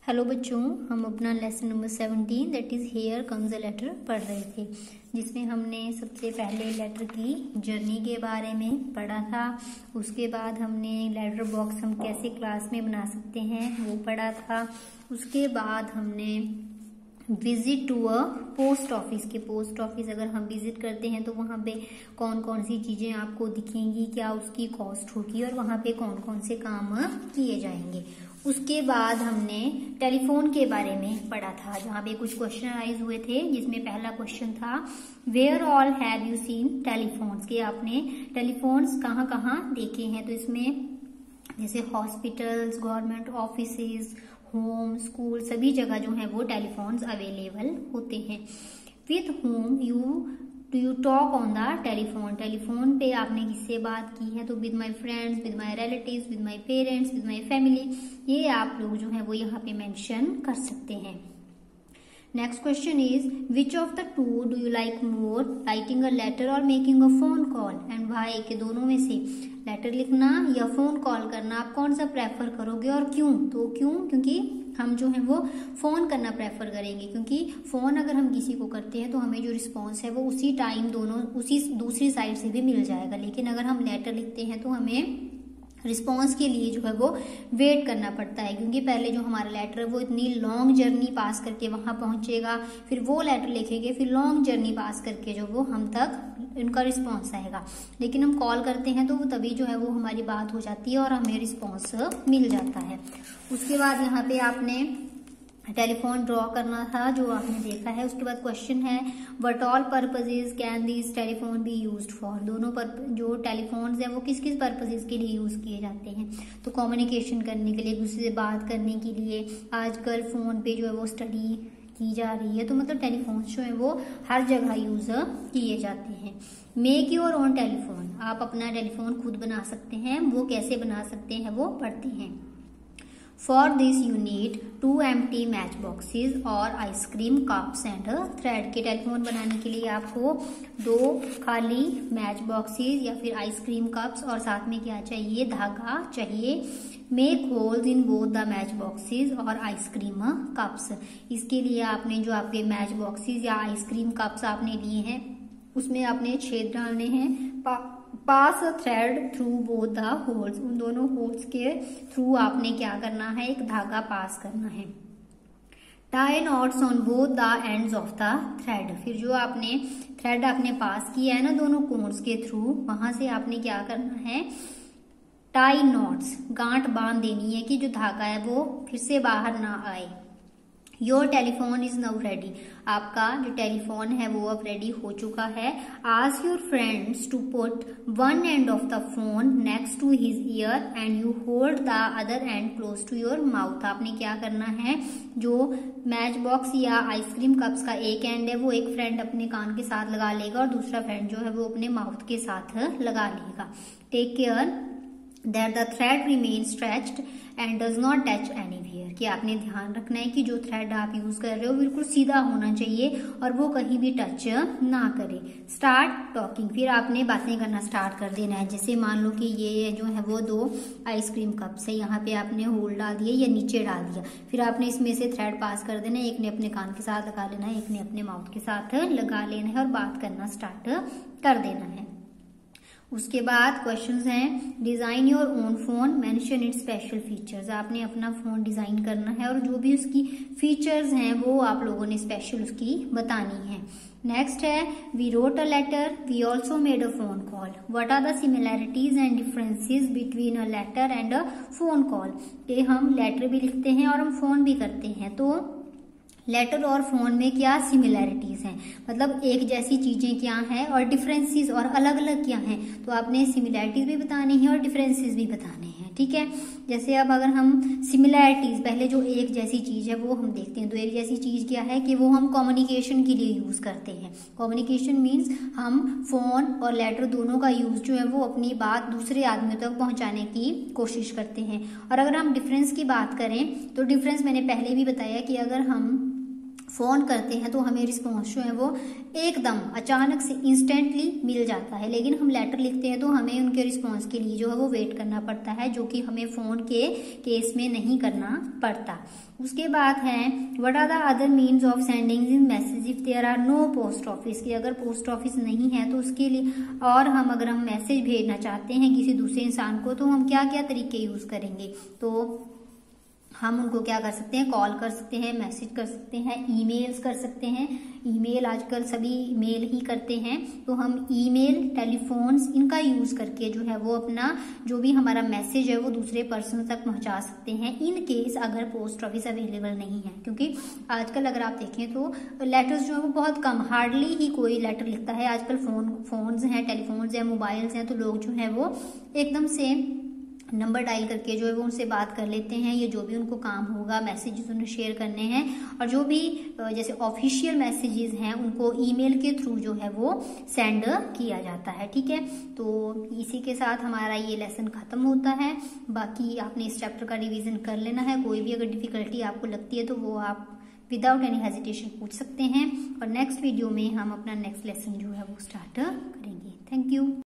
Hello बच्चों, हम अपना lesson number 17 that is here comes a letter पढ़ रहे थे, जिसमें हमने सबसे पहले लेटर की जर्नी के बारे में पढ़ा था। उसके बाद हमने लेटर बॉक्स हम कैसे क्लास में बना सकते हैं वो पढ़ा था। उसके बाद हमने visit to a post office के पोस्ट ऑफिस अगर हम विजिट करते हैं तो वहाँ पे कौन कौन सी चीज़ें आपको दिखेंगी, क्या उसकी कॉस्ट होगी और वहाँ पे कौन कौन से काम किए जाएंगे। उसके बाद हमने टेलीफोन के बारे में पढ़ा था, जहाँ पे कुछ क्वेश्चन राइज हुए थे, जिसमें पहला क्वेश्चन था where all have you seen telephones, के आपने टेलीफोन्स कहाँ कहाँ देखे हैं। तो इसमें जैसे hospitals, government offices, home, school, सभी जगह जो है वो टेलीफोन्स अवेलेबल होते हैं। With home do you talk on the telephone, telephone पे आपने किससे बात की है। तो with my friends, with my relatives, with my parents, with my family, ये आप लोग जो है वो यहाँ पे मेंशन कर सकते हैं। Next question is which of the two do you like more, writing a letter और making a phone call and why, के दोनों में से लेटर लिखना या फोन कॉल करना आप कौन सा प्रेफर करोगे और क्यों। तो क्यों, क्योंकि हम जो है वो फोन करना प्रेफर करेंगे, क्योंकि फोन अगर हम किसी को करते हैं तो हमें जो रिस्पॉन्स है वो उसी टाइम दोनों उसी दूसरी साइड से भी मिल जाएगा। लेकिन अगर हम लेटर लिखते हैं तो हमें रिस्पॉन्स के लिए जो है वो वेट करना पड़ता है, क्योंकि पहले जो हमारा लेटर है वो इतनी लॉन्ग जर्नी पास करके वहां पहुंचेगा, फिर वो लेटर लिखेंगे, फिर लॉन्ग जर्नी पास करके जो वो हम तक उनका रिस्पॉन्स आएगा। लेकिन हम कॉल करते हैं तो वो तभी जो है वो हमारी बात हो जाती है और हमें रिस्पॉन्स मिल जाता है। उसके बाद यहाँ पे आपने टेलीफोन ड्रॉ करना था जो आपने देखा है। उसके बाद क्वेश्चन है what all purposes can this telephone be used for, दोनों जो टेलीफोन्स हैं वो किस किस पर्पजेज के लिए यूज किए जाते हैं। तो कम्युनिकेशन करने के लिए, एक दूसरे से बात करने के लिए, आजकल फोन पे जो है वो स्टडी की जा रही है, तो मतलब टेलीफोन जो है वो हर जगह यूज किए जाते हैं। मेक योर ओन टेलीफोन, आप अपना टेलीफोन खुद बना सकते हैं, वो कैसे बना सकते हैं वो पढ़ते हैं। For this you need 2 empty match boxes और आइसक्रीम कप्स एंड थ्रेड, के टेलीफोन बनाने के लिए आपको 2 खाली मैच बॉक्सेस या फिर आइसक्रीम कप्स और साथ में क्या चाहिए, धागा चाहिए। Make holes in both the match boxes और आइसक्रीम कप्स, इसके लिए आपने जो आपके मैच बॉक्सेस या आइसक्रीम कप्स आपने लिए हैं उसमें आपने छेद डालने हैं। Pass a thread through both the holes, उन दोनों होल्स के थ्रू आपने क्या करना है, एक धागा पास करना है। Tie knots on both the ends of the thread, फिर जो आपने थ्रेड आपने पास किया है ना दोनों कोन्स के थ्रू, वहां से आपने क्या करना है, टाई नॉट्स, गांठ बांध देनी है कि जो धागा है वो फिर से बाहर ना आए। Your telephone is now ready, आपका जो टेलीफोन है वो अब रेडी हो चुका है। Ask your friends to put one end of the phone next to his ear and you hold the other end close to your mouth, आपने क्या करना है, जो मैच बॉक्स या आइसक्रीम कप्स का एक एंड है वो एक फ्रेंड अपने कान के साथ लगा लेगा और दूसरा फ्रेंड जो है वो अपने माउथ के साथ लगा लेगा। Take care that the thread remains stretched and does not touch anywhere, कि आपने ध्यान रखना है कि जो थ्रेड आप यूज कर रहे हो बिल्कुल सीधा होना चाहिए और वो कहीं भी टच ना करे। स्टार्ट टॉकिंग, फिर आपने बातें करना स्टार्ट कर देना है। जैसे मान लो कि ये जो है वो 2 आइसक्रीम कप्स है, यहाँ पे आपने होल डाल दिया या नीचे डाल दिया, फिर आपने इसमें से थ्रेड पास कर देना है, एक ने अपने कान के साथ लगा लेना है, एक ने अपने माउथ के साथ लगा लेना है और बात करना स्टार्ट कर देना है। उसके बाद क्वेश्चंस हैं design your own phone, mention its special features, आपने अपना फोन डिजाइन करना है और जो भी उसकी फीचर्स हैं वो आप लोगों ने स्पेशल उसकी बतानी है। नेक्स्ट है we wrote a letter, we also made a phone call, what are the similarities and differences between a letter and a phone call, कि हम लेटर भी लिखते हैं और हम फोन भी करते हैं, तो लेटर और फोन में क्या सिमिलैरिटीज हैं, मतलब एक जैसी चीजें क्या हैं और डिफरेंसेस और अलग अलग क्या हैं, तो आपने सिमिलैरिटीज भी बतानी है और डिफरेंसेस भी बताने हैं। ठीक है, जैसे अब अगर हम सिमिलैरिटीज, पहले जो एक जैसी चीज है वो हम देखते हैं, तो एक जैसी चीज क्या है कि वो हम कम्युनिकेशन के लिए यूज करते हैं। कम्युनिकेशन मीन्स हम फोन और लेटर दोनों का यूज जो है वो अपनी बात दूसरे आदमियों तक पहुंचाने की कोशिश करते हैं। और अगर हम डिफरेंस की बात करें तो डिफरेंस मैंने पहले भी बताया कि अगर हम फ़ोन करते हैं तो हमें रिस्पॉन्स जो है वो एकदम अचानक से इंस्टेंटली मिल जाता है, लेकिन हम लेटर लिखते हैं तो हमें उनके रिस्पॉन्स के लिए जो है वो वेट करना पड़ता है, जो कि हमें फ़ोन के केस में नहीं करना पड़ता। उसके बाद है what are the other means of sending in message if there are no post office, कि अगर पोस्ट ऑफिस नहीं है तो उसके लिए, और हम अगर हम मैसेज भेजना चाहते हैं किसी दूसरे इंसान को तो हम क्या क्या तरीके यूज़ करेंगे। तो हम उनको क्या कर सकते हैं, कॉल कर सकते हैं, मैसेज कर सकते हैं, ईमेल्स कर सकते हैं। ईमेल आजकल सभी मेल ही करते हैं, तो हम ईमेल, टेलीफोन्स इनका यूज़ करके जो है वो अपना जो भी हमारा मैसेज है वो दूसरे पर्सन तक पहुंचा सकते हैं, इन केस अगर पोस्ट ऑफिस अवेलेबल नहीं है। क्योंकि आजकल अगर आप देखें तो लेटर्स जो है वो बहुत कम, हार्डली ही कोई लेटर लिखता है। आजकल फोन्स हैं, टेलीफोन्स हैं, मोबाइल्स हैं, तो लोग जो है वो एकदम से नंबर डायल करके जो है वो उनसे बात कर लेते हैं, ये जो भी उनको काम होगा, मैसेजेस उन्हें शेयर करने हैं, और जो भी जैसे ऑफिशियल मैसेजेस हैं उनको ईमेल के थ्रू जो है वो सेंड किया जाता है। ठीक है, तो इसी के साथ हमारा ये लेसन खत्म होता है। बाकी आपने इस चैप्टर का रिवीजन कर लेना है। कोई भी अगर डिफिकल्टी आपको लगती है तो वो आप विदाउट एनी हेजिटेशन पूछ सकते हैं, और नेक्स्ट वीडियो में हम अपना नेक्स्ट लेसन जो है वो स्टार्ट करेंगे। Thank you.